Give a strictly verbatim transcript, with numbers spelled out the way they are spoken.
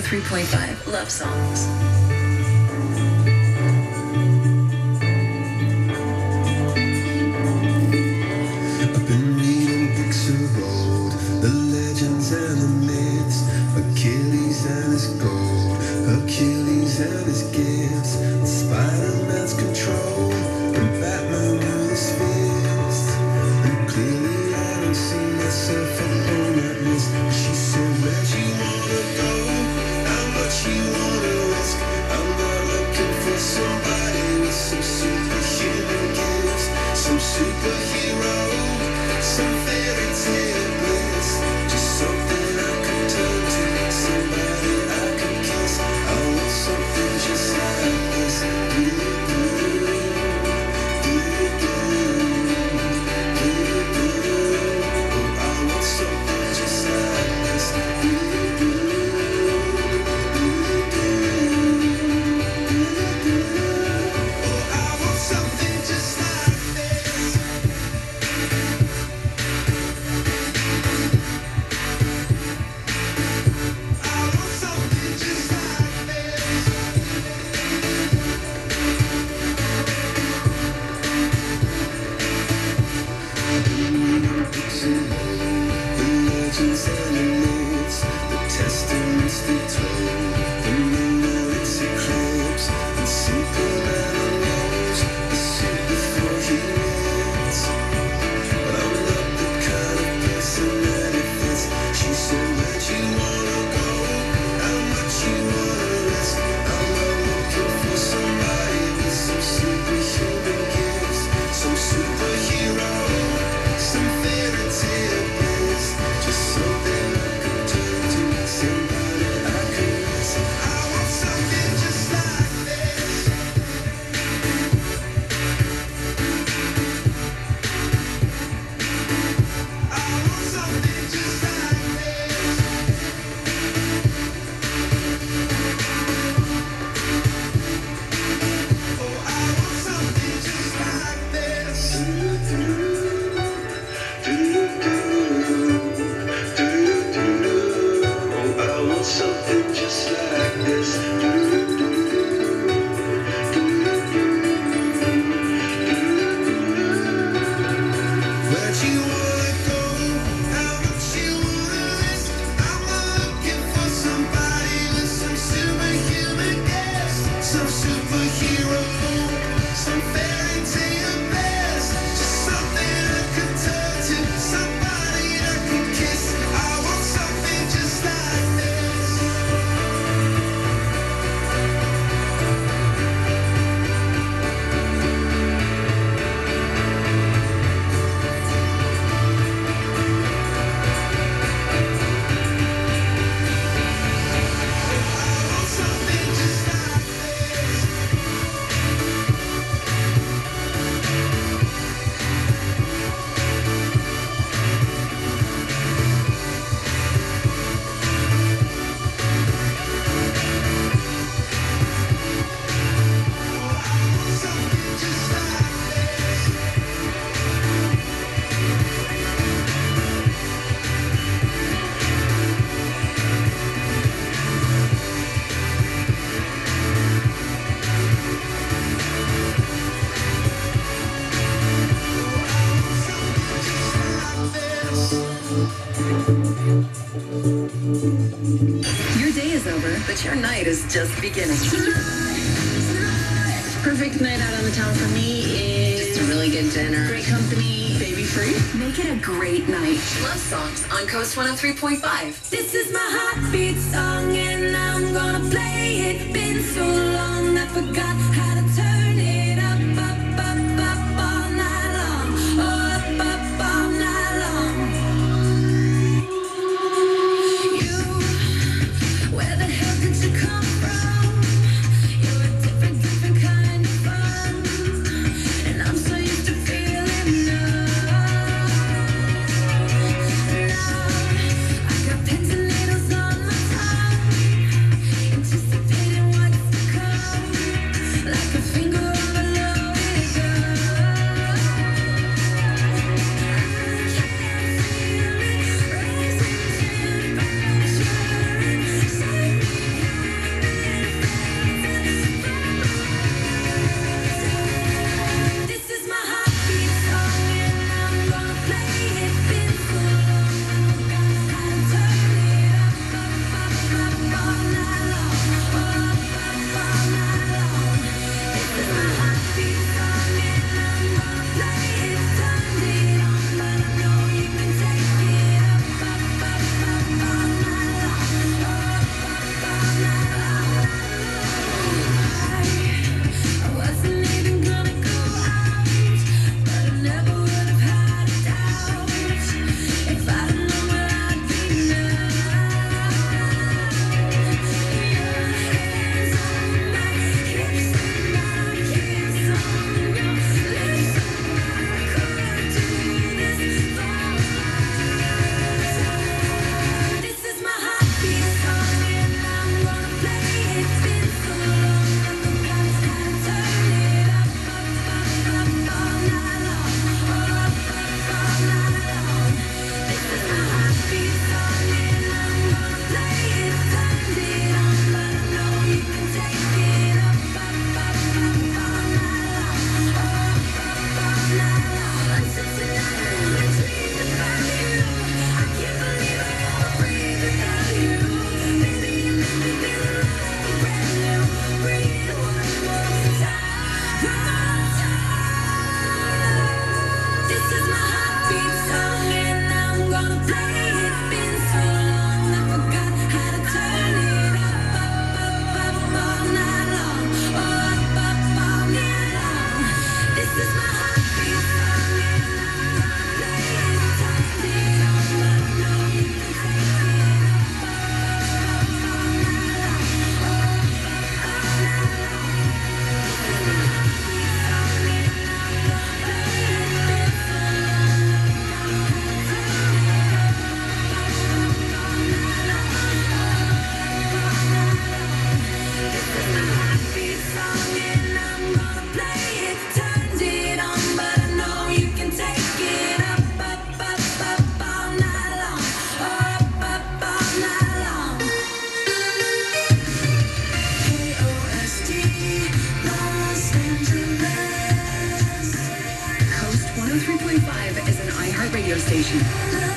three point five Love Songs. I've been reading books of old, the legends and the myths, Achilles and his gold, Hercules and his gifts, Spiderman's control, and Batman with his fist. And clearly I don't see myself alone at this. She said, where'd you wanna go? How much you wanna risk? I'm not looking for somebody with some superhuman gifts, some superhero, some fairytale bliss, just something I could turn to, somebody I could kiss. I want something just like this. Do do do do do do. Oh, I want something just like this. Do do do do do. Oh, I want something just like this. I want something just like this. The legends and the myths, the testaments they told, the moon and its eclipse, and superman unrolls the super for humans. But I'm not the kind of person that it fits. She said, where'd you wanna go? How much you wanna risk? I'm not looking for somebody with some superhuman gifts, some superhero, some fairytale bliss, just something I could turn to, somebody I could miss. I want something just like this. I want something just like this. Oh, I want something just like this. Do do do do. Oh, I want something just like this. Do do Where'd you wanna go? How much you wanna risk? I'm not looking for somebody with some superhuman gifts, some superhero, some fairytale bliss, just something I could turn to, somebody I could kiss. I want something just like this. I want something just like this. I want something just like this. Your day is over, but your night is just beginning. Perfect night out on the town for me is Just a really good dinner. great company, baby free. Make it a great night. Love Songs on Coast one oh three point five. This is my heartbeat song and I'm gonna play it. Been so long I forgot how to turn it up, up, up, up all night long. Oh, up, up all night long. You, where the hell did you come from? You're a different, different kind of fun. And I'm so used to feeling love. Now I got pins and needles on my tongue, anticipating what's to come. Like radio station.